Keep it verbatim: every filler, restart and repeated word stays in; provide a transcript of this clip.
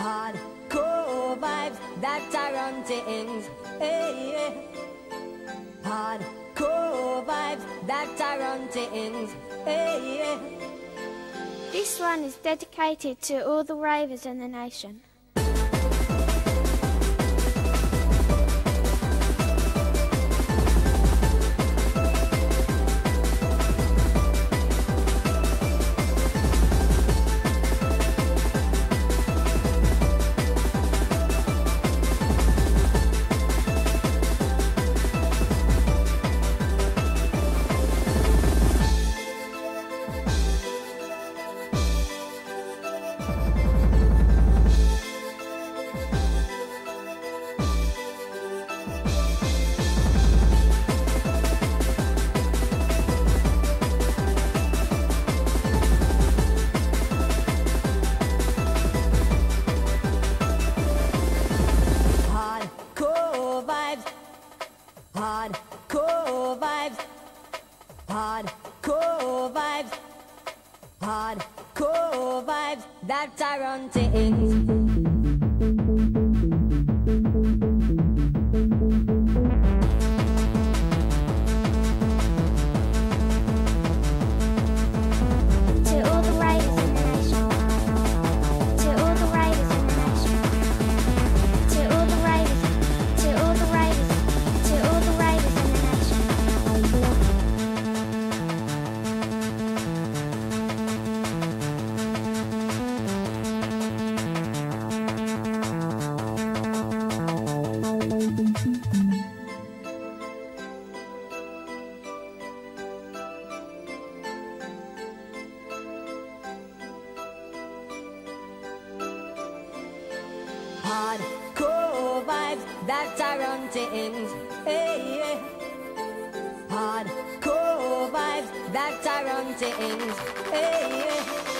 Hardcore vibes that are on things. Hey, hardcore vibes that are on things. Hey. This one is dedicated to all the ravers in the nation. Hardcore vibes, hardcore vibes, hardcore vibes that are on things. Hardcore vibes that are on things. Hey, hardcore vibes that are on things. Hey.